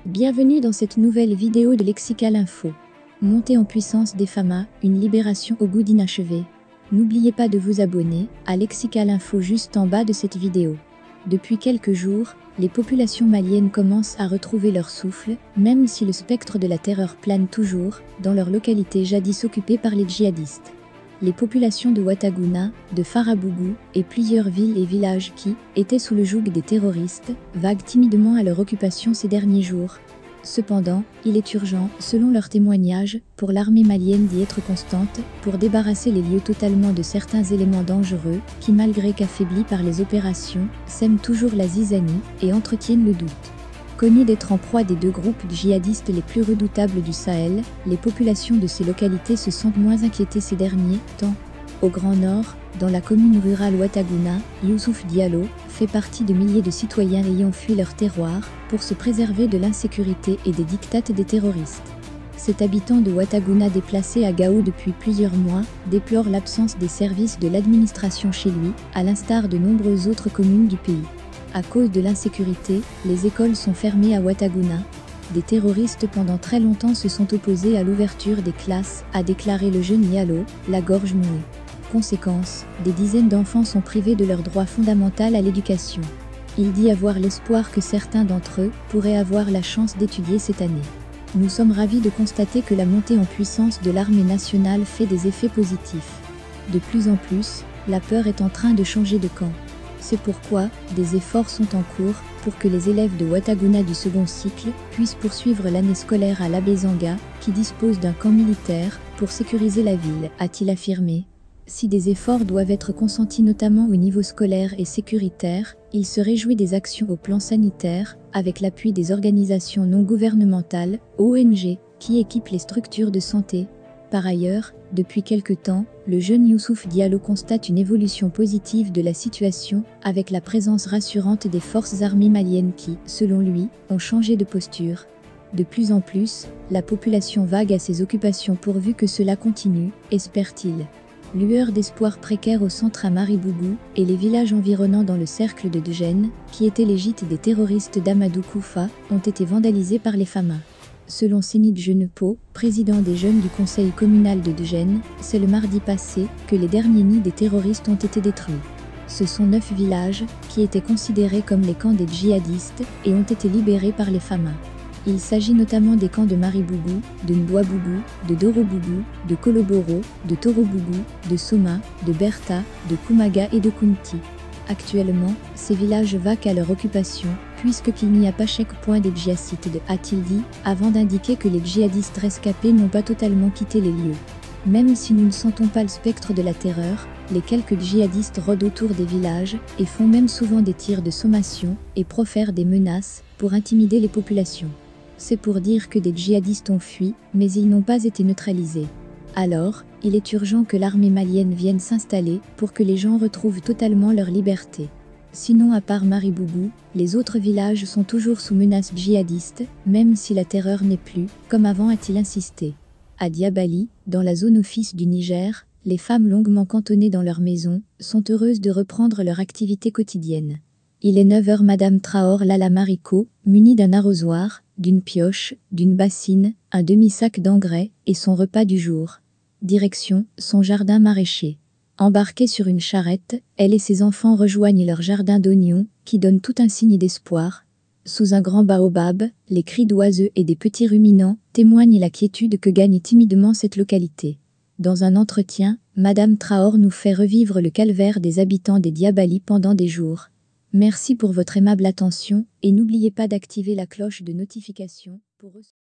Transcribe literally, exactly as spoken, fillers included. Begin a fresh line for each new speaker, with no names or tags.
Bienvenue dans cette nouvelle vidéo de Lexical Info. Montée en puissance des Fama, une libération au goût d'inachevé. N'oubliez pas de vous abonner à Lexical Info juste en bas de cette vidéo. Depuis quelques jours, les populations maliennes commencent à retrouver leur souffle, même si le spectre de la terreur plane toujours dans leur localité jadis occupée par les djihadistes. Les populations de Ouattaghouna, de Farabougou et plusieurs villes et villages qui étaient sous le joug des terroristes vaguent timidement à leur occupation ces derniers jours. Cependant, il est urgent, selon leurs témoignages, pour l'armée malienne d'y être constante pour débarrasser les lieux totalement de certains éléments dangereux qui, malgré qu'affaiblis par les opérations, sèment toujours la zizanie et entretiennent le doute. Connues d'être en proie des deux groupes djihadistes les plus redoutables du Sahel, les populations de ces localités se sentent moins inquiétées ces derniers temps. Au Grand Nord, dans la commune rurale Ouattaghouna, Youssouf Diallo fait partie de milliers de citoyens ayant fui leur terroir pour se préserver de l'insécurité et des diktats des terroristes. Cet habitant de Ouattaghouna déplacé à Gao depuis plusieurs mois déplore l'absence des services de l'administration chez lui, à l'instar de nombreuses autres communes du pays. À cause de l'insécurité, les écoles sont fermées à Ouattaghouna. Des terroristes pendant très longtemps se sont opposés à l'ouverture des classes, a déclaré le jeune Diallo, la gorge nouée. Conséquence, des dizaines d'enfants sont privés de leur droit fondamental à l'éducation. Il dit avoir l'espoir que certains d'entre eux pourraient avoir la chance d'étudier cette année. Nous sommes ravis de constater que la montée en puissance de l'armée nationale fait des effets positifs. De plus en plus, la peur est en train de changer de camp. C'est pourquoi des efforts sont en cours pour que les élèves de Ouattaghouna du second cycle puissent poursuivre l'année scolaire à l'Abezanga, qui dispose d'un camp militaire pour sécuriser la ville, a-t-il affirmé. Si des efforts doivent être consentis notamment au niveau scolaire et sécuritaire, il se réjouit des actions au plan sanitaire, avec l'appui des organisations non gouvernementales, O N G, qui équipent les structures de santé. Par ailleurs, depuis quelque temps, le jeune Youssouf Diallo constate une évolution positive de la situation, avec la présence rassurante des forces armées maliennes qui, selon lui, ont changé de posture. De plus en plus, la population vague à ses occupations pourvu que cela continue, espère-t-il. Lueur d'espoir précaire au centre à Maribougou et les villages environnants dans le cercle de Djenne, qui étaient les gîtes des terroristes d'Amadou Koufa, ont été vandalisés par les Fama. Selon Sénid Jenepo, président des jeunes du conseil communal de Djenne, c'est le mardi passé que les derniers nids des terroristes ont été détruits. Ce sont neuf villages qui étaient considérés comme les camps des djihadistes et ont été libérés par les Fama. Il s'agit notamment des camps de Maribougou, de Mbouabougou, de Dorobougou, de Koloboro, de Torobougou, de Soma, de Berta, de Koumaga et de Kounti. Actuellement, ces villages vaquent à leur occupation, puisque qu'il n'y a pas checkpoint des djihadites, a-t-il dit, avant d'indiquer que les djihadistes rescapés n'ont pas totalement quitté les lieux. Même si nous ne sentons pas le spectre de la terreur, les quelques djihadistes rôdent autour des villages et font même souvent des tirs de sommation et profèrent des menaces pour intimider les populations. C'est pour dire que des djihadistes ont fui, mais ils n'ont pas été neutralisés. Alors, il est urgent que l'armée malienne vienne s'installer pour que les gens retrouvent totalement leur liberté. Sinon, à part Maribougou, les autres villages sont toujours sous menace djihadiste, même si la terreur n'est plus, comme avant, a-t-il insisté. À Diabali, dans la zone office du Niger, les femmes longuement cantonnées dans leur maison sont heureuses de reprendre leur activité quotidienne. Il est neuf heures. Madame Traor Lala Mariko, munie d'un arrosoir, d'une pioche, d'une bassine, un demi-sac d'engrais et son repas du jour. Direction, son jardin maraîcher. Embarquée sur une charrette, elle et ses enfants rejoignent leur jardin d'oignons, qui donne tout un signe d'espoir. Sous un grand baobab, les cris d'oiseaux et des petits ruminants témoignent la quiétude que gagne timidement cette localité. Dans un entretien, Madame Traor nous fait revivre le calvaire des habitants des Diabali pendant des jours. Merci pour votre aimable attention et n'oubliez pas d'activer la cloche de notification pour recevoir